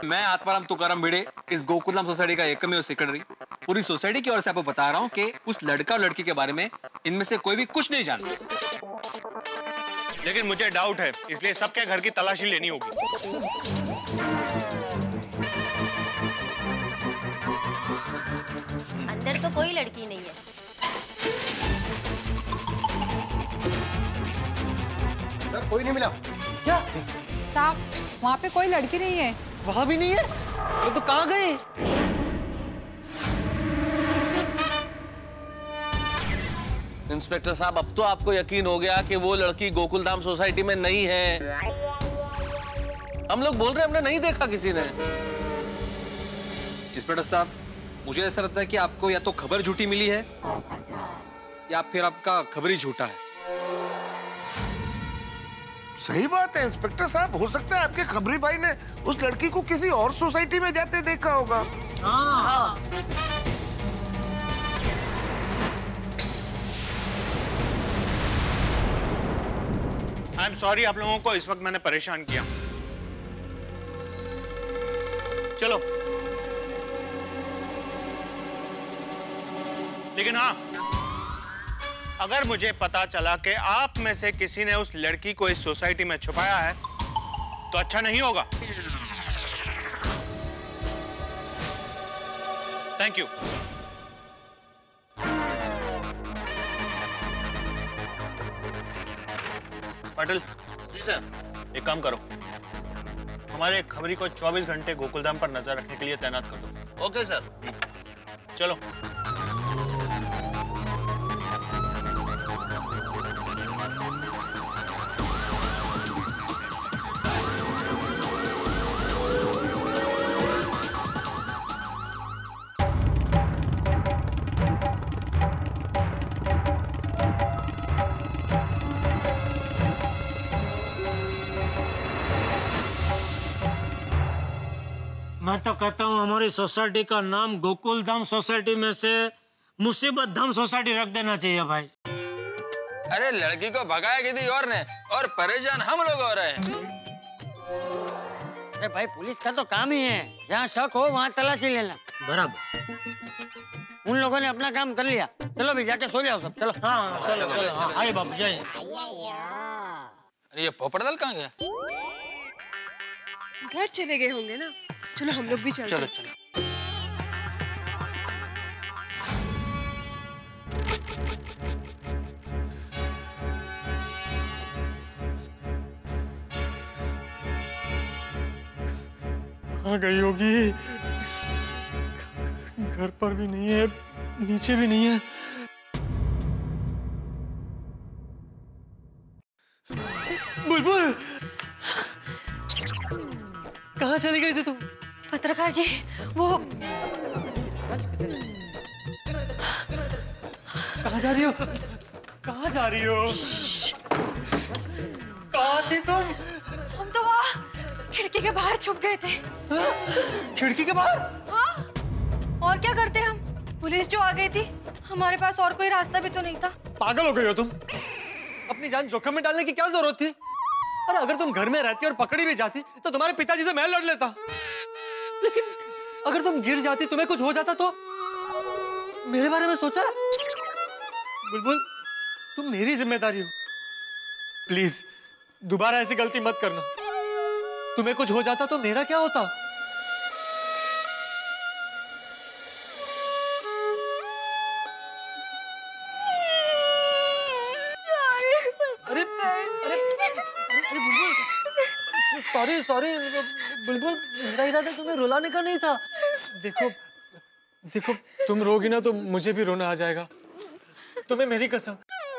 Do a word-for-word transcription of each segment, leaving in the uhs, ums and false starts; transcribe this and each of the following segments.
मैं आत्माराम तुकाराम भिड़े, इस गोकुलधाम सोसाइटी का एकमेव सेक्रेटरी, पूरी सोसाइटी की ओर से आपको बता रहा हूँ कि उस लड़का और लड़की के बारे में इनमें से कोई भी कुछ नहीं जानता। लेकिन मुझे डाउट है, इसलिए सबके घर की तलाशी लेनी होगी। अंदर तो कोई लड़की नहीं है। सर कोई नहीं मिला क्या? साहब वहाँ पे कोई लड़की नहीं है। वहाँ भी नहीं है? अरे तो कहाँ गई? इंस्पेक्टर साहब, अब तो आपको यकीन हो गया कि वो लड़की गोकुलधाम सोसाइटी में नहीं है। हम लोग बोल रहे हैं हमने नहीं देखा किसी ने। इंस्पेक्टर साहब, मुझे ऐसा लगता है कि आपको या तो खबर झूठी मिली है या फिर आपका खबर ही झूठा है। सही बात है इंस्पेक्टर साहब, हो सकता है आपके खबरी भाई ने उस लड़की को किसी और सोसाइटी में जाते देखा होगा। हाँ। आई एम सॉरी आप लोगों को इस वक्त मैंने परेशान किया। चलो, लेकिन हाँ, अगर मुझे पता चला कि आप में से किसी ने उस लड़की को इस सोसाइटी में छुपाया है तो अच्छा नहीं होगा। Thank you. Patil ji sir, एक काम करो, हमारे खबरी को चौबीस घंटे गोकुलधाम पर नजर रखने के लिए तैनात कर दो। Okay sir. चलो। मैं तो कहता हूँ हमारी सोसाइटी का नाम गोकुलधाम सोसाइटी में से मुसीबत धाम सोसाइटी रख देना चाहिए भाई। अरे लड़की को भगाया किसी और ने और परेशान हम लोग हो रहे हैं। अरे भाई पुलिस का तो काम ही है, जहाँ शक हो वहाँ तलाशी लेना। बराबर। उन लोगों ने अपना काम कर लिया, चलो भी जाके सो जाओ सब। चलो हाँ चलो चलो, चलो, आइए बाबू जाइए। अरे ये पोपटलाल कहाँ गया? घर चले गए होंगे ना। चलो हम लोग भी चलते। चलो चलो। कहाँ गई होगी? घर पर भी नहीं है, नीचे भी नहीं है। बुलबुल, कहाँ चली गई थी तुम? पत्रकार जी, वो कहाँ जा रही हो? कहाँ जा रही हो? कहाँ थी तुम? हम तो वहाँ खिड़की के बाहर छुप गए थे। हा? खिड़की के बाहर? हाँ, और क्या करते हम? पुलिस जो आ गई थी, हमारे पास और कोई रास्ता भी तो नहीं था। पागल हो गई हो तुम? अपनी जान जोखिम में डालने की क्या जरूरत थी? अरे अगर तुम घर में रहती और पकड़ी भी जाती तो तुम्हारे पिताजी से मैं लड़ लेता। लेकिन अगर तुम गिर जाती, तुम्हें कुछ हो जाता तो? मेरे बारे में सोचा? बुलबुल, तुम मेरी जिम्मेदारी हो। प्लीज दोबारा ऐसी गलती मत करना। तुम्हें कुछ हो जाता तो मेरा क्या होता? अरे अरे अरे बुलबुल, सॉरी सॉरी बुलबुल, मेरा इरादा तुम्हें रुलाने का नहीं था। देखो देखो, तुम रोगी ना तो मुझे भी रोना आ जाएगा। तुम्हें मेरी कसम।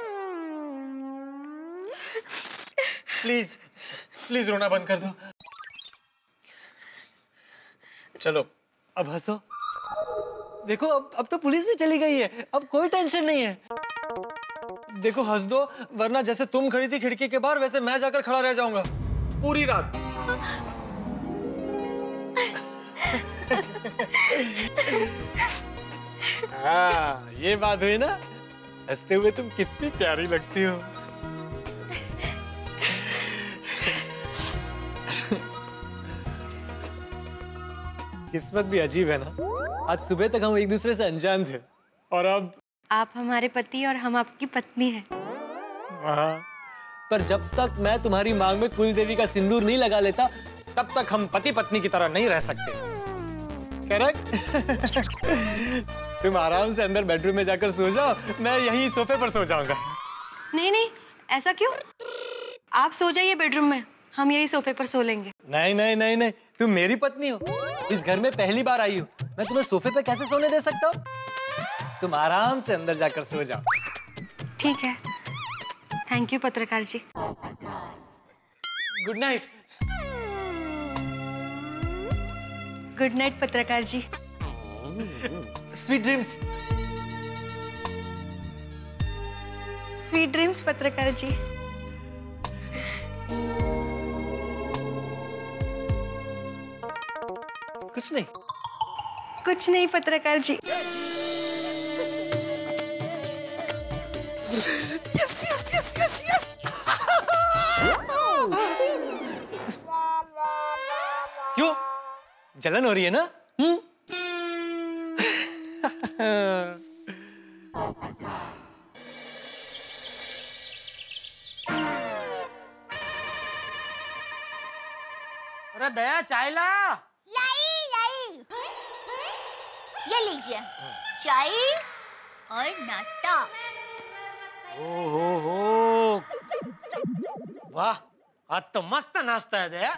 प्लीज प्लीज रोना बंद कर दो। चलो अब हंसो। देखो अब अब तो पुलिस भी चली गई है, अब कोई टेंशन नहीं है। देखो हंस दो, वरना जैसे तुम खड़ी थी खिड़की के बाहर, वैसे मैं जाकर खड़ा रह जाऊंगा पूरी रात। हाँ, ये बात हुई ना। हंसते हुए तुम कितनी प्यारी लगती हो। किस्मत भी अजीब है ना। आज सुबह तक हम एक दूसरे से अनजान थे और अब आप हमारे पति और हम आपकी पत्नी हैं। हाँ, पर जब तक मैं तुम्हारी मांग में कुल देवी का सिंदूर नहीं लगा लेता तब तक हम पति पत्नी की तरह नहीं रह सकते। करेक्ट? तुम आराम से अंदर बेडरूम में जाकर सो जाओ, मैं यहीं सोफे पर सो जाऊंगा। नहीं नहीं, ऐसा क्यों? आप सो जाइए बेडरूम में, हम यही सोफे पर सो लेंगे। नहीं नहीं नहीं नहीं, तुम मेरी पत्नी हो, इस घर में पहली बार आई हो, मैं तुम्हें सोफे पे कैसे सोने दे सकता हूँ? तुम आराम से अंदर जाकर सो जाओ। ठीक है, थैंक यू पत्रकार जी। Good night. गुड नाइट पत्रकार जी। Sweet dreams. स्वीट ड्रीम्स पत्रकार जी। कुछ नहीं। कुछ नहीं पत्रकार जी। Yes yes yes yes yes. क्यों? जलन हो रही है ना? हम्म? अरे दया चाय ला। लाई लाई, ये लीजिए चाय और नाश्ता। ओ हो हो, वाह आज तो मस्त नाश्ता है दया।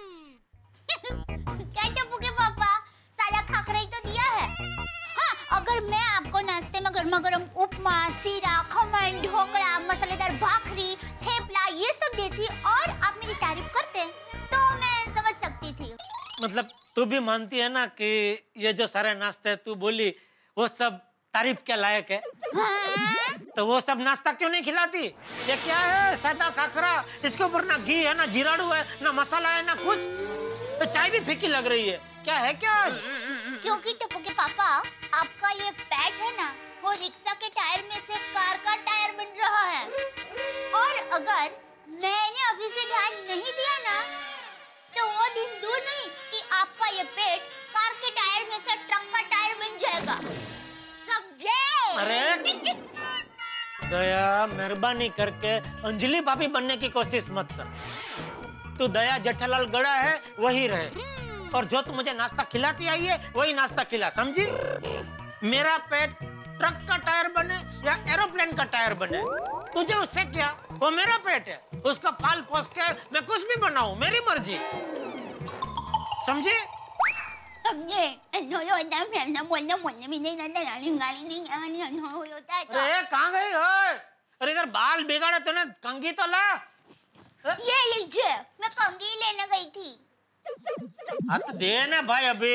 क्या टप्पू के पापा, सारा खाकरा ही तो दिया है। हाँ, अगर मैं आपको नाश्ते में गर्मा गर्म उपमा, सीरा, खमन, ढोकला, मसालेदार भाखरी, थेपला ये सब देती और आप मेरी तारीफ करते तो मैं समझ सकती थी। मतलब तू भी मानती है ना कि ये जो सारे नाश्ते तू बोली वो सब तारीफ के लायक है? हाँ? तो वो सब नाश्ता क्यों नहीं खिलाती? ये क्या है, सादा खाखरा, इसके ऊपर ना घी है, ना जीराड़ू है, ना मसाला है, ना कुछ। तो चाय भी फीकी लग रही है, क्या है क्या आज? क्योंकि टप्पू के पापा, आपका ये पैट है ना, वो रिक्शा के टायर में से कार का टायर बन रहा है। और अगर मैंने अभी से ध्यान नहीं दिया ना, तो वो दिन दूर नहीं कि आपका ये पेट कार के टायर में से ट्रक का टायर बन जाएगा। समझे? अरे दया, मेहरबानी करके अंजलि भाभी बनने की कोशिश मत कर। तू दया जेठालाल गड़ा है वही रहे, और जो तू मुझे नाश्ता खिलाती आई है वही नाश्ता खिला, समझी? मेरा पेट ट्रक का टायर बने या एरोप्लेन का टायर बने, तुझे उससे क्या? वो मेरा पेट है, उसका पाल पोस के मैं कुछ भी बनाऊं, मेरी मर्जी, समझी? समझे? नो नो ना मैं ना बोलना बोलने में नहीं ना गाली गाली नहीं आनी आनी होता है तो। अरे कहाँ गई हो? अरे इधर बाल बिगाड़े तूने, कंघी तो ला। ये लीजिए, मैं कंघी लेने गई थी। हाँ तो दे ना भाई अभी।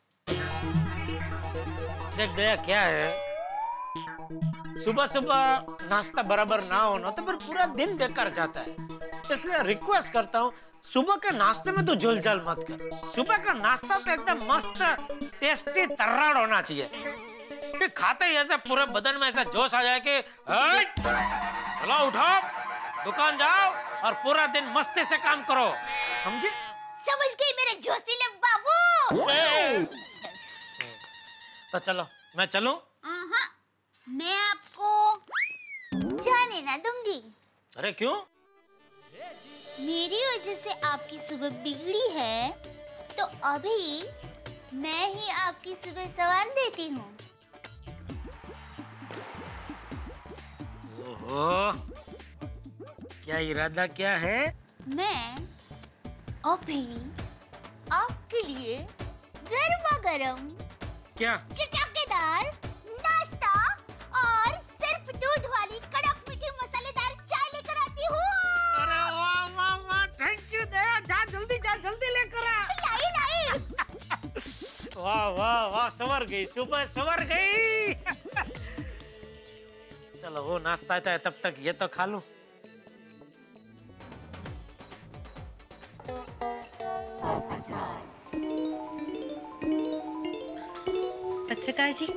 देख दया क्या है, सुबह सुबह नाश्ता बराबर ना होना तो फिर पूरा दिन बेकार जाता है। इसलिए रिक्वेस्ट करता हूँ, सुबह के नाश्ते में तो झुलझल मत कर। सुबह का नाश्ता तो एकदम मस्त टेस्टी तर्राड़ होना चाहिए कि खाते ही ऐसे पूरे बदन में ऐसा जोश आ जाए कि चलो उठो, दुकान जाओ और पूरा दिन मस्ती से काम करो, समझे? समझ गई मेरे जोशीले बाबू। तो चलो मैं चलूं? हाँ, मैं आपको जाने ना दूंगी। अरे क्यों? मेरी वजह से आपकी सुबह बिगड़ी है, तो अभी मैं ही आपकी सुबह संवार देती हूँ। ओहो, क्या इरादा क्या है? मैं अभी आपके लिए गर्मा गर्म क्या? चटकेदार नाश्ता और सिर्फ दूध वाली कड़क मीठी मसालेदार चाय लेकर आती हूँ। अरे वाह वाह वाह, थैंक यू दया, जा जल्दी जा जल्दी लेकर आ। लाई लाई। वाह वाह वाह, सवर गई, सुबह सवर गई। चलो वो नाश्ता आता है तब तक ये तो खा लूं। पत्रकार जी,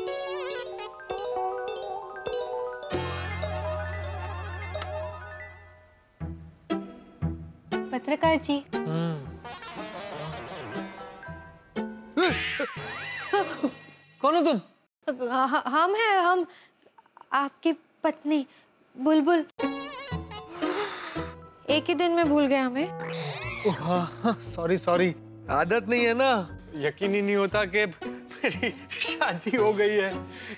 पत्रकार जी। कौन हो तुम? ह- हम हैं, हम आपकी पत्नी बुलबुल। एक ही दिन में भूल गए हमें। हाँ, सॉरी सॉरी, आदत नहीं है ना, यकीन ही नहीं होता कि मेरी शादी हो गई है।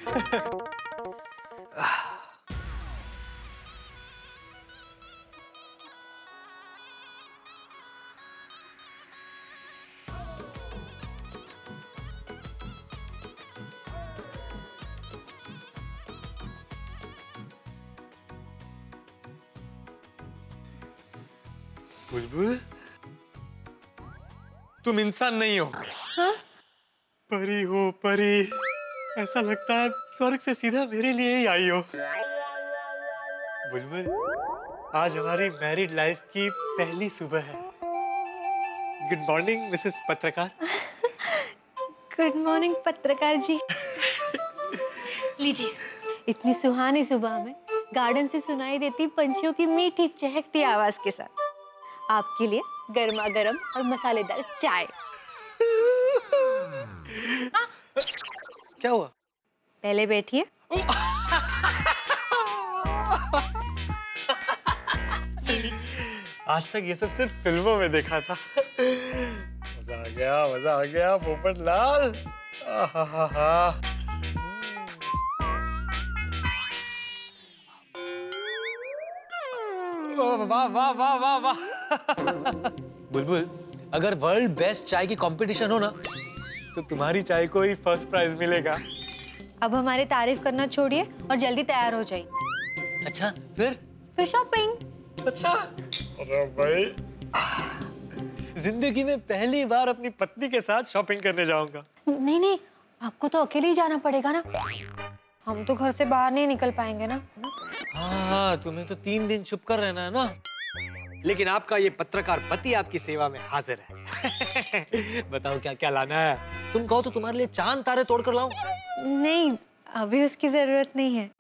बुलबुल, तुम इंसान नहीं हो। हाँ? परी हो परी, ऐसा लगता है स्वर्ग से सीधा मेरे लिए ही आई हो। बुलबुल, आज हमारी मैरिड लाइफ की पहली सुबह है। गुड मॉर्निंग मिसेस पत्रकार। गुड मॉर्निंग पत्रकार जी। लीजिए, इतनी सुहानी सुबह में गार्डन से सुनाई देती पंछियों की मीठी चहकती आवाज के साथ आपके लिए गर्मा गर्म और मसालेदार चाय। क्या हुआ? पहले बैठिए। आज तक ये सब सिर्फ फिल्मों में देखा था। मजा आ गया, मजा आ गया पोपटलाल। आहाहा। वाह वाह वाह वाह वाह। बुलबुल, अगर वर्ल्ड बेस्ट चाय की कंपटीशन हो ना, तो तुम्हारी चाय को ही फर्स्ट प्राइज मिलेगा। अब हमारी तारीफ करना छोड़िए और जल्दी तैयार हो जाइए। अच्छा, फिर? फिर शॉपिंग। अच्छा, अरे भाई, जिंदगी में पहली बार अपनी पत्नी के साथ शॉपिंग करने जाऊंगा। नहीं नहीं, आपको तो अकेले ही जाना पड़ेगा ना, हम तो घर से बाहर नहीं निकल पाएंगे ना। हाँ, तुम्हें तो तीन दिन छुप कर रहना है ना। लेकिन आपका ये पत्रकार पति आपकी सेवा में हाजिर है। बताओ क्या क्या लाना है? तुम कहो तो तुम्हारे लिए चांद तारे तोड़ कर लाऊं? नहीं, अभी उसकी जरूरत नहीं है।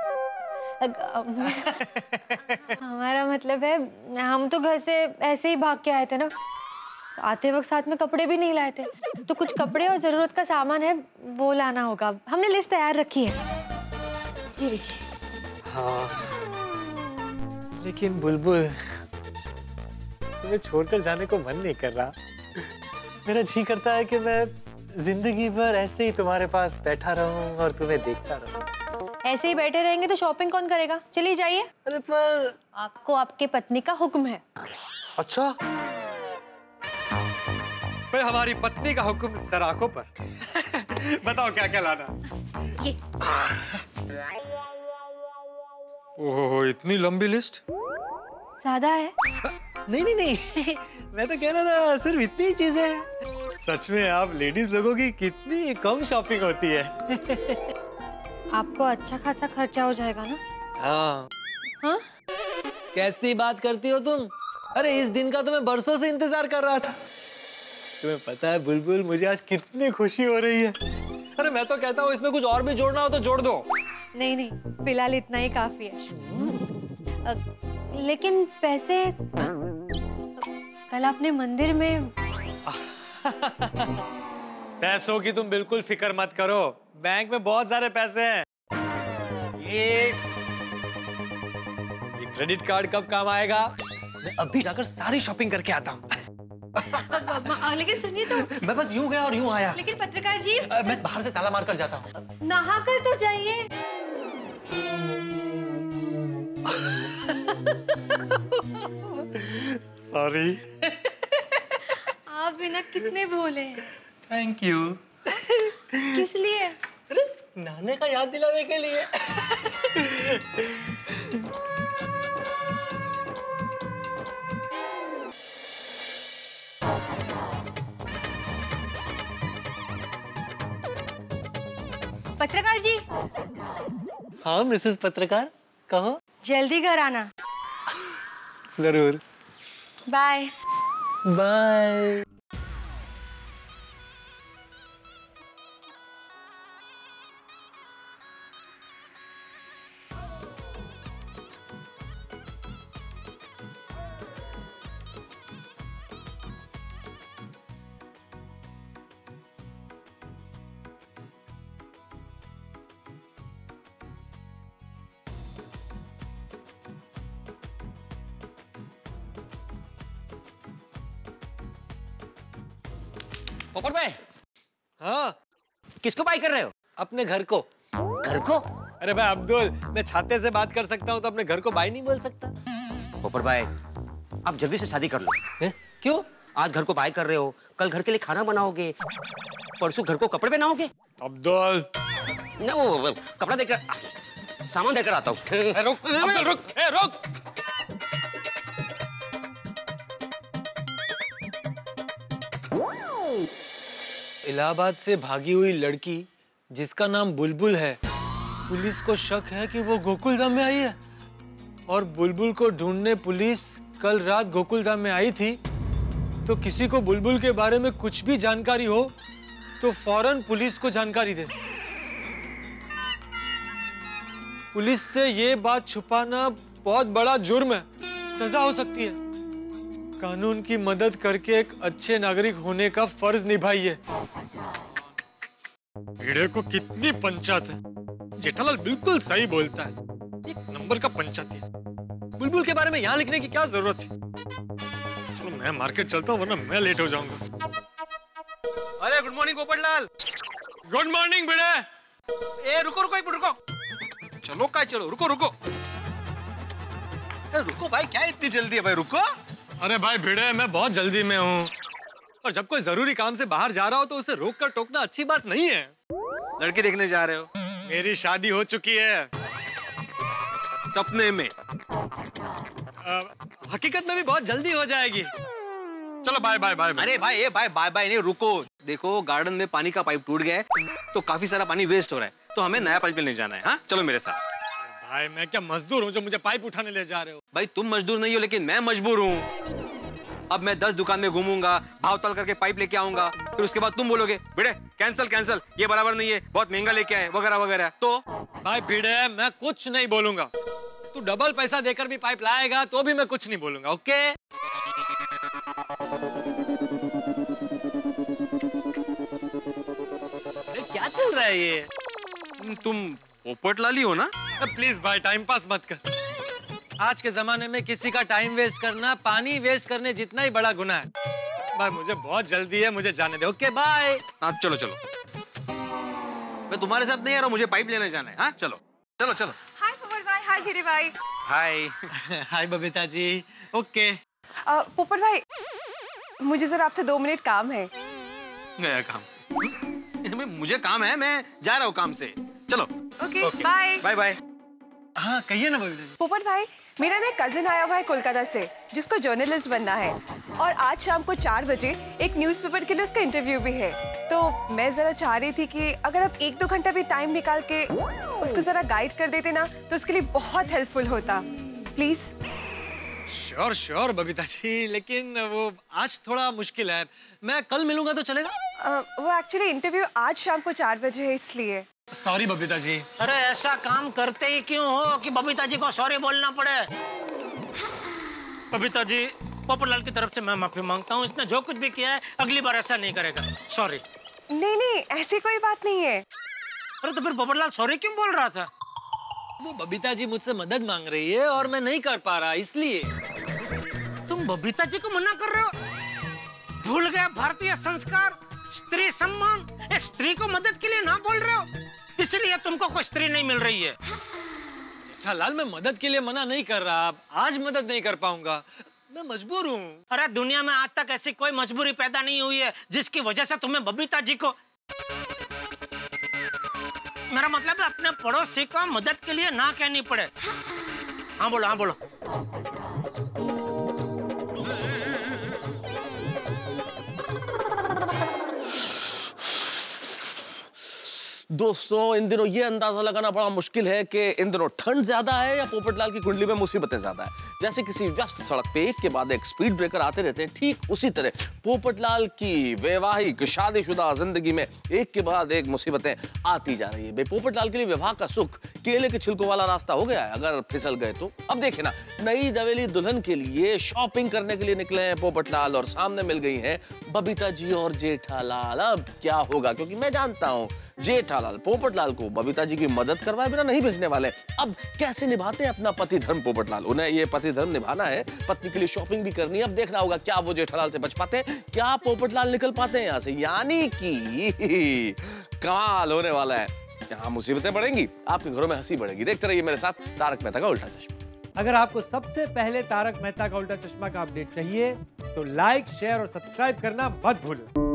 हमारा मतलब है, हम तो घर से ऐसे ही भाग के आए थे ना, आते वक्त साथ में कपड़े भी नहीं लाए थे, तो कुछ कपड़े और जरूरत का सामान है वो लाना होगा। हमने लिस्ट तैयार रखी है, ये लीजिए। हाँ, लेकिन बुलबुल, तुम्हें छोड़कर जाने को मन नहीं कर रहा। मेरा जी करता है कि मैं जिंदगी भर ऐसे ही तुम्हारे पास बैठा रहूं और तुम्हें देखता रहूं। ऐसे ही बैठे रहेंगे तो शॉपिंग कौन करेगा? चलिए जाइए। अरे पर आपको आपके पत्नी का हुक्म है। अच्छा, मैं हमारी पत्नी का हुक्म सर आंखों पर। बताओ क्या क्या लाना? ये ओह, इतनी लंबी लिस्ट? ज्यादा है? नहीं नहीं नहीं, मैं तो कह रहा था सिर्फ इतनी ही चीजें हैं। सच में आप लेडीज लोगों की कितनी कम शॉपिंग होती है। आपको अच्छा खासा खर्चा हो जाएगा ना? हाँ। हाँ? कैसी बात करती हो तुम? अरे इस दिन का तो मैं बरसों से इंतजार कर रहा था। तुम्हें पता है बुलबुल, मुझे आज कितनी खुशी हो रही है। अरे मैं तो कहता हूँ इसमें कुछ और भी जोड़ना हो तो जोड़ दो। नहीं नहीं, फिलहाल इतना ही काफी है। अ, लेकिन पैसे कल आपने मंदिर में। पैसों की तुम बिल्कुल फिक्र मत करो, बैंक में बहुत सारे पैसे हैं। ये ये क्रेडिट कार्ड कब काम आएगा? मैं अभी जाकर सारी शॉपिंग करके आता हूँ। लेकिन सुनिए तो। मैं बस यूं गया और यूं आया। लेकिन पत्रकार जी, आ, मैं बाहर से ताला मार कर जाता हूँ। नहा कर तो जाइए। सॉरी। आप बिना कितने भोले हैं। Thank you. किस लिए? अरे नहाने का याद दिलाने के लिए। पत्रकार जी। हाँ मिसेस पत्रकार, कहो। जल्दी घर आना। जरूर। Bye bye. पोपट भाई। हाँ किसको बाई कर रहे हो? अपने घर को। घर को? अरे भाई अब्दुल, मैं छाते से बात कर सकता हूँ तो अपने घर को बाई नहीं बोल सकता? पोपट भाई आप जल्दी से शादी कर लो। है? क्यों? आज घर को बाई कर रहे हो, कल घर के लिए खाना बनाओगे, परसों घर को कपड़े पहनाओगे। अब्दुल ना वो, वो कपड़ा देकर सामान देकर आता हूँ। रुक अब्दुल रुक, ए रुक। इलाहाबाद से भागी हुई लड़की जिसका नाम बुलबुल है, पुलिस को शक है कि वो गोकुलधाम में आई है और बुलबुल को ढूंढने पुलिस कल रात गोकुलधाम में आई थी। तो किसी को बुलबुल के बारे में कुछ भी जानकारी हो तो फौरन पुलिस को जानकारी दे। पुलिस से ये बात छुपाना बहुत बड़ा जुर्म है, सजा हो सकती है। कानून की मदद करके एक अच्छे नागरिक होने का फर्ज निभाइए। भिड़े को कितनी पंचायत है। जेठालाल बिल्कुल सही बोलता है, एक नंबर का पंचायती है। बुलबुल के बारे में यहाँ लिखने की क्या जरूरत थी? चलो मैं मार्केट चलता हूँ वरना मैं लेट हो जाऊंगा। अरे good morning Popatlal. Good morning Bhide. ए रुको रुको एक मिनट रुको। चलो काय चलो रुको रुको। ए, रुको भाई, क्या इतनी जल्दी है भाई, रुको। अरे भाई भिड़े, मैं बहुत जल्दी में हूँ और जब कोई जरूरी काम से बाहर जा रहा हो तो उसे रोक कर टोकना अच्छी बात नहीं है। लड़की देखने जा रहे हो? मेरी शादी हो चुकी है। सपने में? आ, हकीकत में भी बहुत जल्दी हो जाएगी। चलो बाय बाय बाय। अरे भाई ये बाय बाय बाय नहीं, रुको। देखो गार्डन में पानी का पाइप टूट गया है तो काफी सारा पानी वेस्ट हो रहा है, तो हमें नया पाइप लेने जाना है। हाँ चलो मेरे साथ। भाई मैं क्या मजदूर हूँ जो मुझे पाइप उठाने ले जा रहे हो? भाई तुम मजदूर नहीं हो लेकिन मैं मजबूर हूँ। अब मैं दस दुकान में घूमूंगा, भाव ताल करके पाइप लेके आऊंगा, फिर उसके बाद तुम बोलोगे भिड़े कैंसिल कैंसिल, ये बराबर नहीं है, बहुत महंगा लेके आए वगैरह वगैरह। तो भाई भिड़े मैं कुछ नहीं बोलूंगा। तू डबल पैसा देकर भी पाइप लाएगा तो भी मैं कुछ नहीं बोलूंगा। ओके? क्या चल रहा है ये? तुम पोपटलाली हो ना? प्लीज भाई टाइम पास मत कर। आज के जमाने में किसी का टाइम वेस्ट करना पानी वेस्ट करने जितना ही बड़ा गुनाह है। भाई मुझे बहुत जल्दी है, मुझे जाने दे। Okay bye. हाँ चलो चलो, मैं तुम्हारे साथ नहीं आ रहा, मुझे पाइप लेने जाना है। हाँ चलो चलो चलो। हाय पोपट भाई। हाय भिड़े भाई। हाय। हाय बबीता जी। ओके पोपट भाई मुझे जरा आपसे दो मिनट काम है। गया काम से? मुझे काम है, मैं जा रहा हूँ काम से। चलो ओके बाय बाय बाय। हाँ कहिए ना बबीता जी। पोपट भाई मेरा ना कजिन आया हुआ है कोलकाता से जिसको जर्नलिस्ट बनना है और आज शाम को चार बजे एक न्यूज़पेपर के लिए उसका इंटरव्यू भी है। तो मैं जरा चाह रही थी कि अगर आप एक दो घंटा भी टाइम निकाल के उसको जरा गाइड कर देते ना तो उसके लिए बहुत हेल्पफुल होता। Please. Sure sure Babita ji, लेकिन वो आज थोड़ा मुश्किल है। मैं कल मिलूंगा तो चलेगा? uh, वो एक्चुअली इंटरव्यू आज शाम को चार बजे है इसलिए। सॉरी बबीता जी। अरे ऐसा काम करते ही क्यों हो कि बबीता जी को सॉरी बोलना पड़े? बबीता जी पोपटलाल की तरफ से मैं माफी मांगता हूँ, इसने जो कुछ भी किया है अगली बार ऐसा नहीं करेगा। सॉरी। नहीं नहीं ऐसी कोई बात नहीं है। अरे तो फिर पोपटलाल सॉरी क्यों बोल रहा था? वो बबीता जी मुझसे मदद मांग रही है और मैं नहीं कर पा रहा इसलिए। तुम बबीता जी को मना कर रहे हो? भूल गया भारतीय संस्कार, स्त्री सम्मान। एक स्त्री को मदद के लिए ना बोल रहे हो, इसलिए तुमको कोई स्त्री नहीं मिल रही है। जेठालाल मैं मदद के लिए मना नहीं कर रहा, आज मदद नहीं कर पाऊंगा, मैं मजबूर हूँ। अरे दुनिया में आज तक ऐसी कोई मजबूरी पैदा नहीं हुई है जिसकी वजह से तुम्हें बबीता जी को, मेरा मतलब है अपने पड़ोसी को मदद के लिए ना कहनी पड़े। हाँ बोलो हाँ बोलो। दोस्तों इन दिनों ये अंदाजा लगाना बड़ा मुश्किल है कि इन दिनों ठंड ज्यादा है या पोपटलाल की कुंडली में मुसीबतें ज्यादा है। जैसे किसी व्यस्त सड़क पे एक के बाद एक स्पीड ब्रेकर आते रहते हैं, ठीक उसी तरह पोपटलाल की वैवाहिक शादीशुदा जिंदगी में एक के बाद एक मुसीबतें आती जा रही है। पोपटलाल के लिए विवाह का सुख केले के छिलकों वाला रास्ता हो गया है अगर फिसल गए तो। अब देखे ना, नई दवेली दुल्हन के लिए शॉपिंग करने के लिए निकले हैं पोपटलाल और सामने मिल गई हैं बबीता जी और जेठालाल। अब क्या होगा, क्योंकि मैं जानता हूं जेठालाल पोपटलाल को बबीता जी की मदद करवाए बिना नहीं भेजने वाले। अब कैसे निभाते हैं अपना पति धर्म पोपटलाल? उन्हें ये पति पति धर्म निभाना है, पत्नी के लिए शॉपिंग भी करनी है। अब देखना होगा क्या वो जेठालाल से बच पाते हैं, क्या पोपटलाल निकल पाते हैं यहाँ से। यानी कि कमाल होने वाला है। यहाँ मुसीबतें बढ़ेंगी, आपके घरों में हंसी बढ़ेगी। देखते रहिए मेरे साथ तारक मेहता का उल्टा चश्मा। अगर आपको सबसे पहले तारक मेहता का उल्टा चश्मा का अपडेट चाहिए तो लाइक, शेयर और सब्सक्राइब करना मत भूलो।